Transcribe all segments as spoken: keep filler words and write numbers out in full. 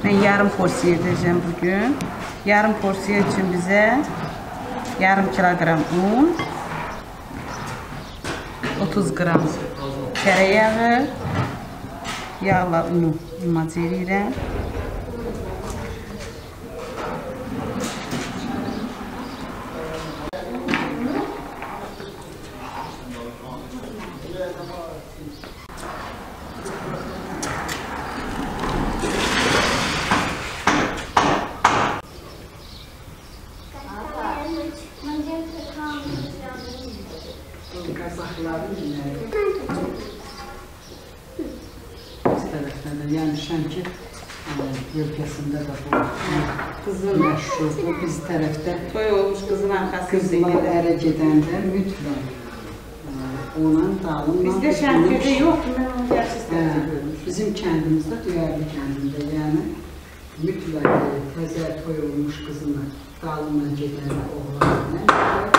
Ben yarım porsiya edeceğim bugün. Yarım porsiya için bize yarım kilogram un, otuz gram tereyağı, yağla unu imac edirəm. Yani Şəmkir bölgəsində də bu qızıl məşhurdur. Biz tərəfdə Toy olmuş qızın arxası. qızlar ərə gedəndə mütləq ona dalınla... Bizdə Şəmkirdə yoxdur, mən onu gerçi görmüşüm. Bizim kəndimizdə, Duyarlı kəndində, yəni mütləq təzə toy olmuş qızına dalınla gedəndə oğlanlar.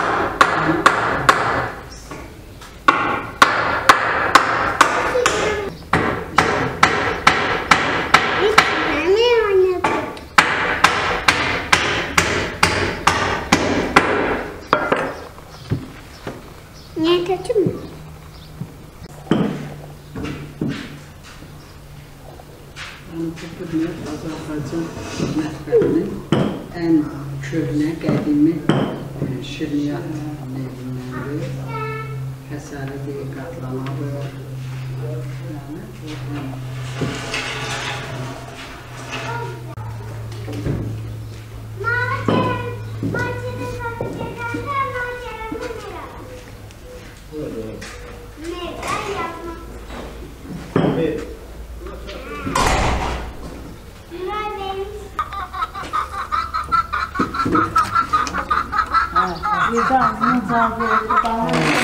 Niye kötü mü? Antiqdir, Azərbaycan mətbəxinin ən köhnə, qədimi şirniyyat növündəndir. Həsəridir, qatlamadır. Nizam, nizam verir.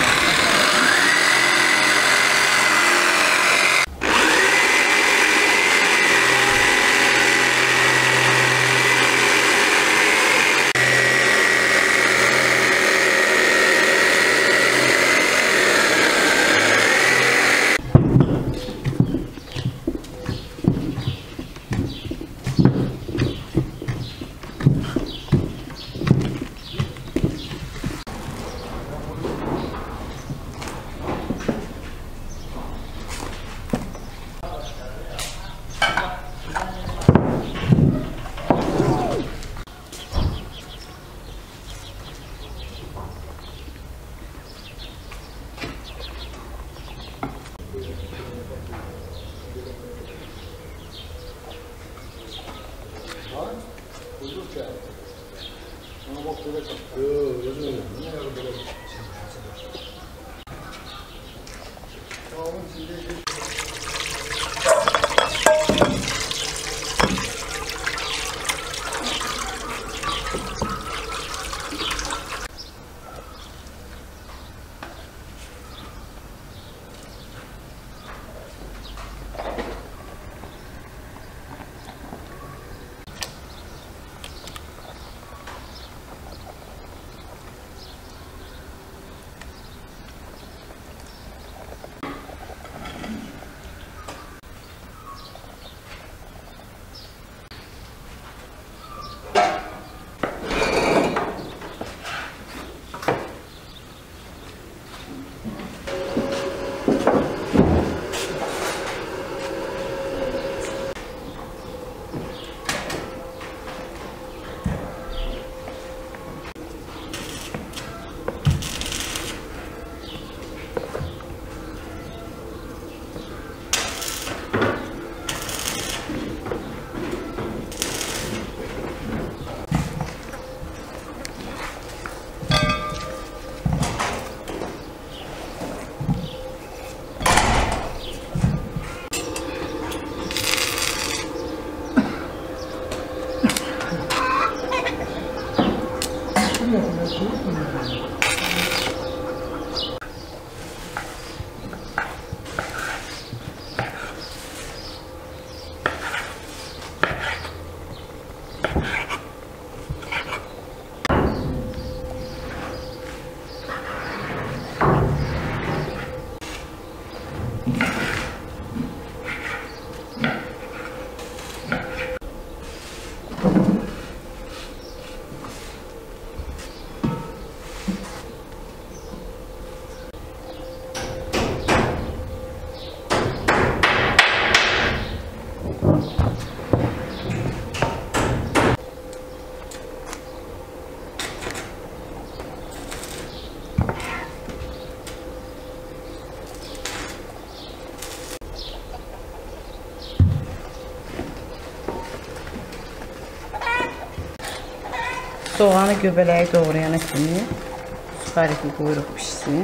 Soğanı göbələyi doğrayana kimi suxariki qoyuruq pişsin.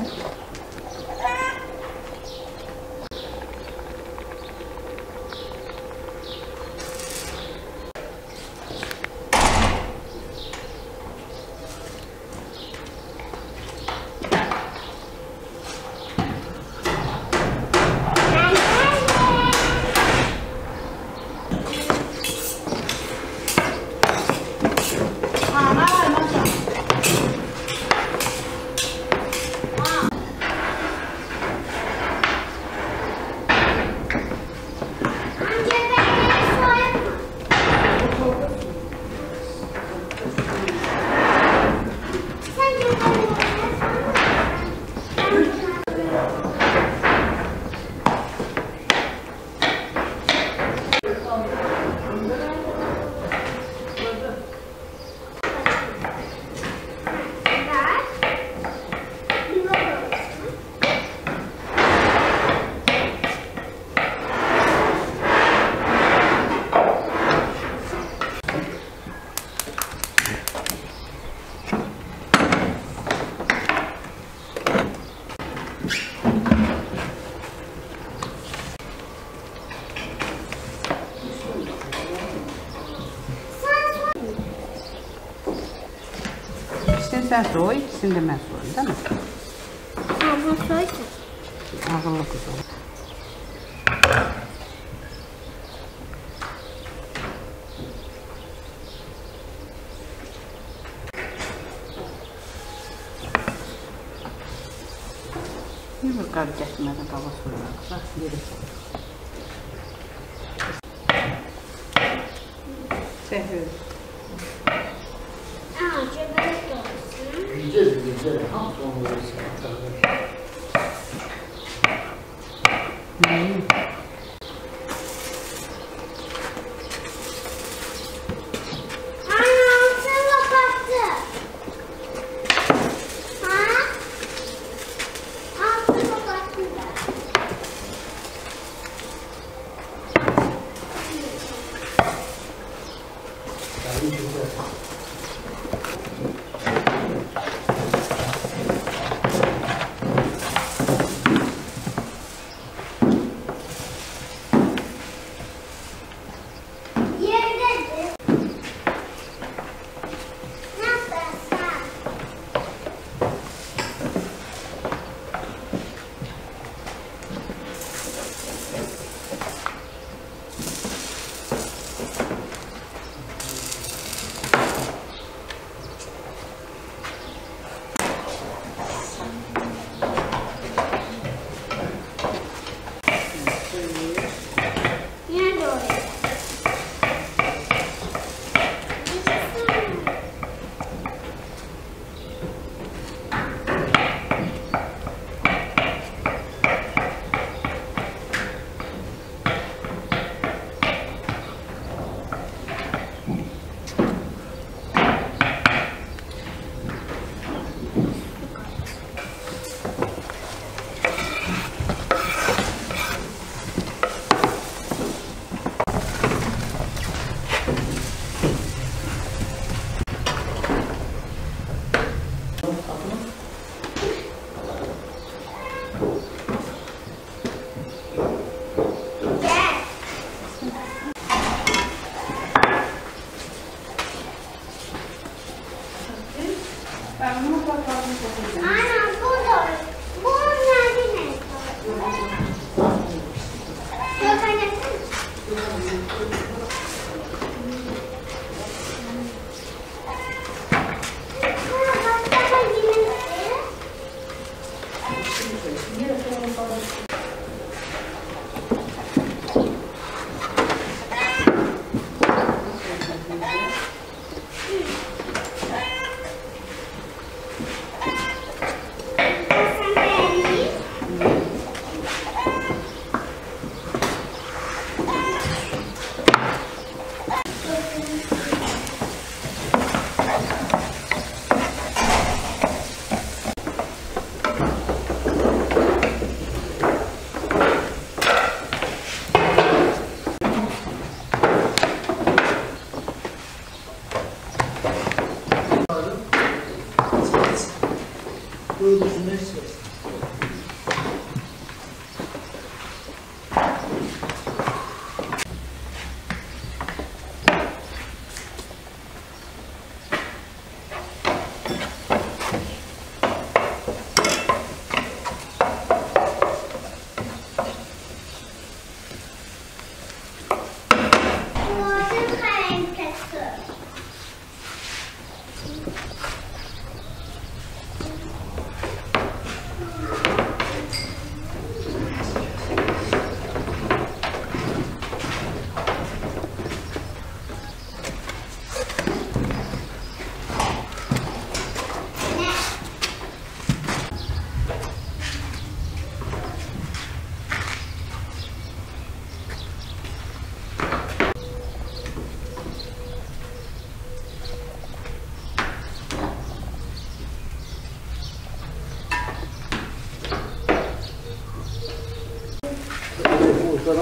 Sen soy, ikisini de ben soyayım, değil mi? Abla soysun. Ağırlı kızım. Niye bir qarı gətirmədən qava soyuyorlar? Bax, yeri soyuyor. Səhv. Aa, göbelek de olsun. Yiyeceğiz, yiyeceğiz. Tam sonra yiyeceğiz. Hmm. Anne, altını kapattı. Ha? Altını kapattı da.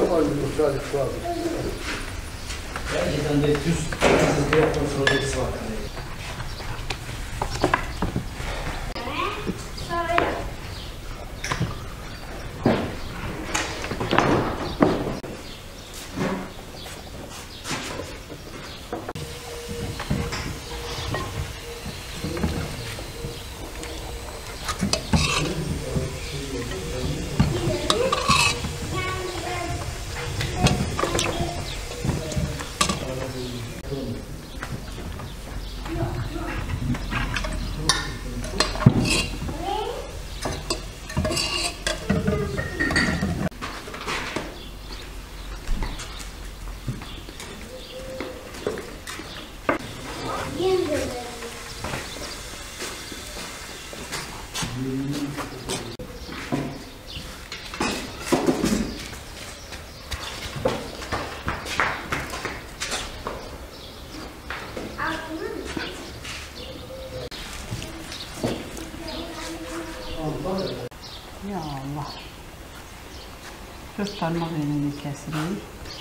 Ja, jeden de düz yazıcıya kontrol edilmesi var. Ya Allah. Dört parmak elini kesirik.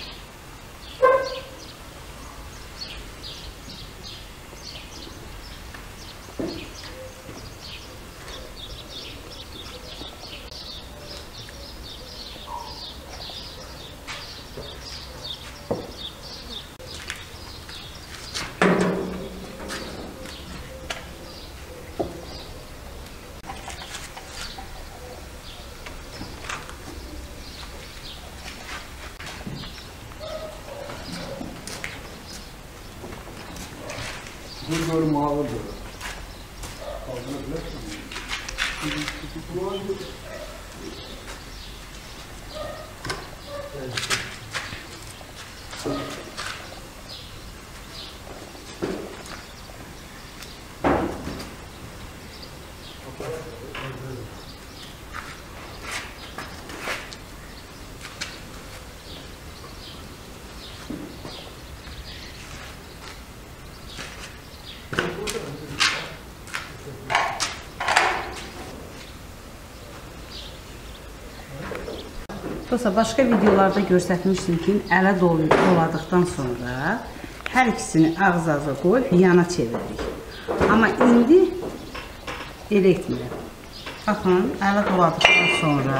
Dur dur mavi dur. Dostlar, başqa videolarda göstərmişdim ki, ələ doladıqdan sonra hər ikisini ağız-ağıza qoyub yana çeviririk. Amma indi elə etmirəm. Baxın, ələ doladıqdan sonra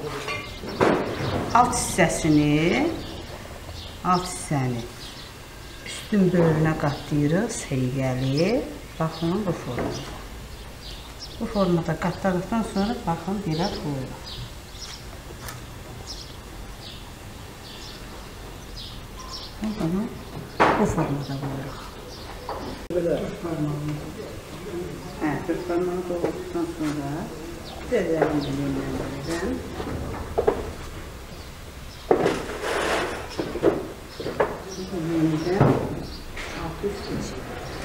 alt hissəsini, alt hissəni üstün böyrünə qatlayırıq, səliqəli. Baxın, bu formada. Bu formada qatladıqdan sonra baxın, belə qoyuruq. Bu formada qoyuruq. Hə, dört parmağı doladıqdan sonra gözlərini yönləndirirəm. Yenidən alt üst keçir.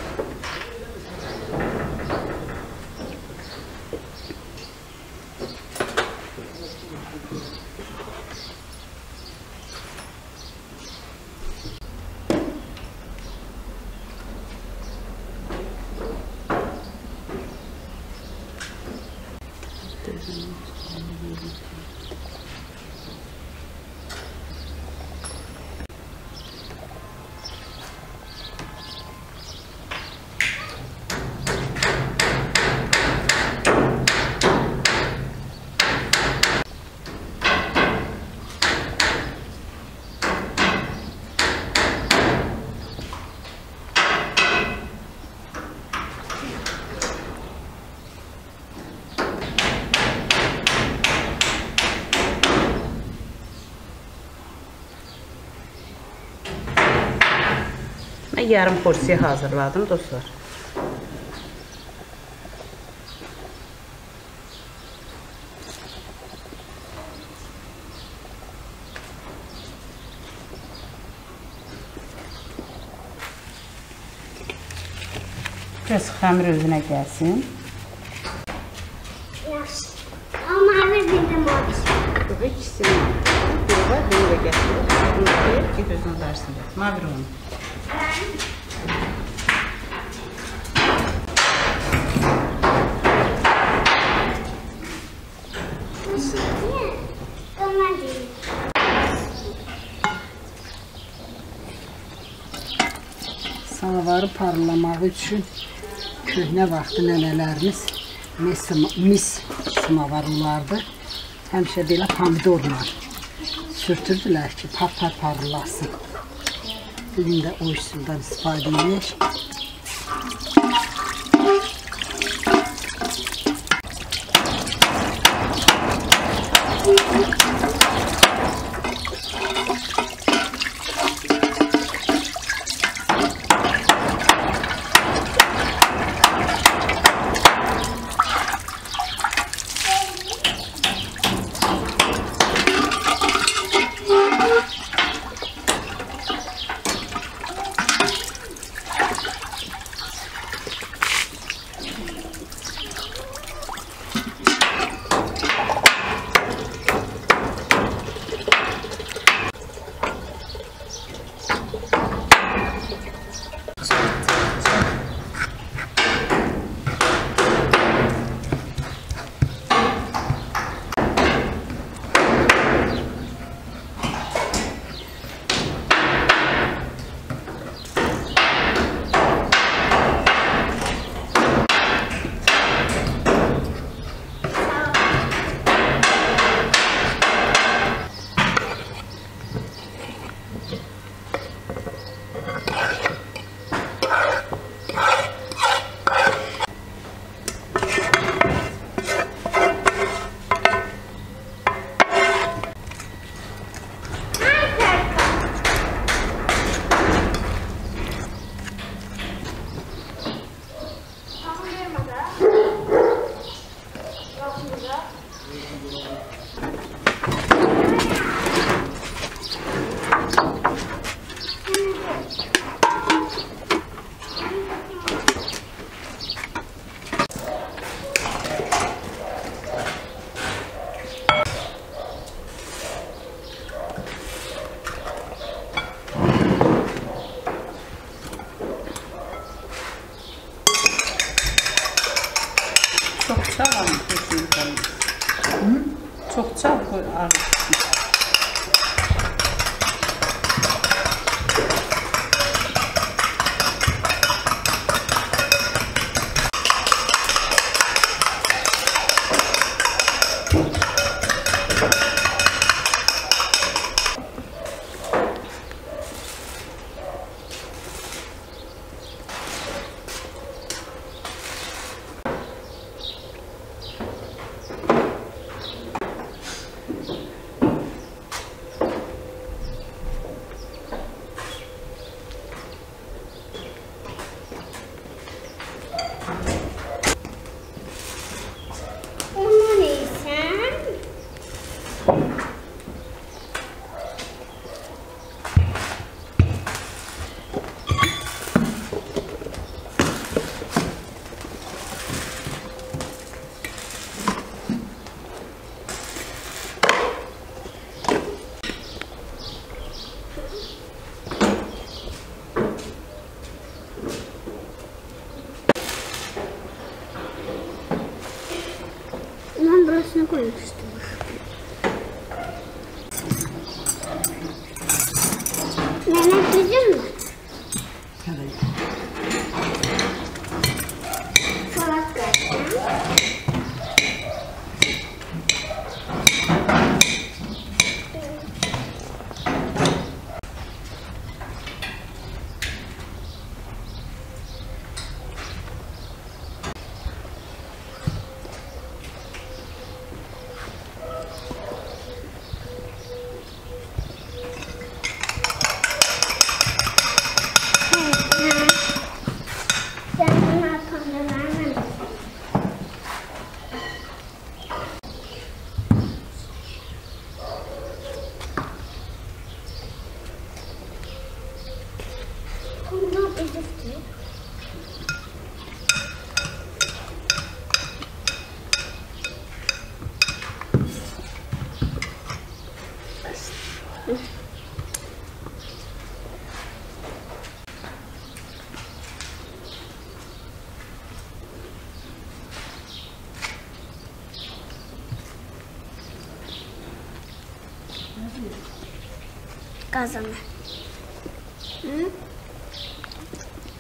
Mən yarım porsiya hazırladım dostlar. Biraz xəmir özünə gəlsin. Yaxşı. Amma mavi bir də mavi. Bu ikisini bir var, bunu da gətirir. Bunu koyup ki gözünü versin. Mavi onu. Samavarı parlamağı üçün köhnə vaxtı nənələrimiz mis, mis samavarlardı. Həmişə belə pomidorla sürtürdülər ki, par-par parlasın. Bugün də o üsuldan istifadə edək. Çok çal ama kesinlikle. Çok çal koy artık. Ben burasını koymuştum. Mehmet duydun mu? Evet. Salak geldi. Kazanı. Hı?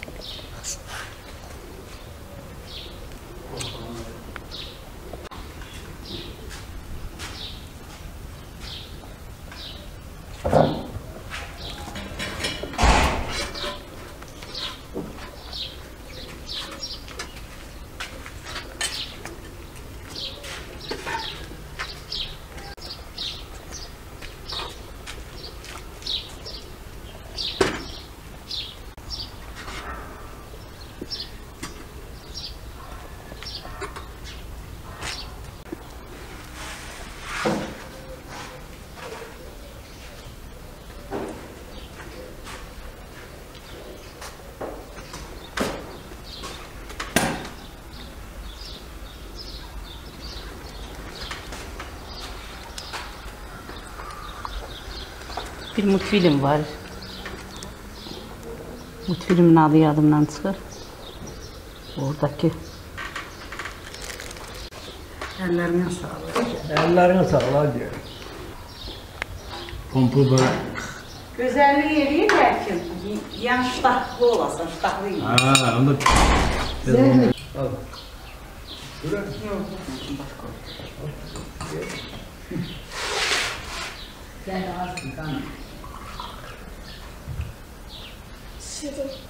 bir multfilm var. Multfilmin adı yadımdan çıxır. Oradakı. Əllərinə sağlıq. Ellerine sağlığa diyor. Pompu böyle. Gözəllik eləyirlər ki, yəni ştaxlı olasan, ştaxlı yiyir. Ha, onda Zəhmət. Al. Şuraya. Zəhmət azdır, qanım. Şirin.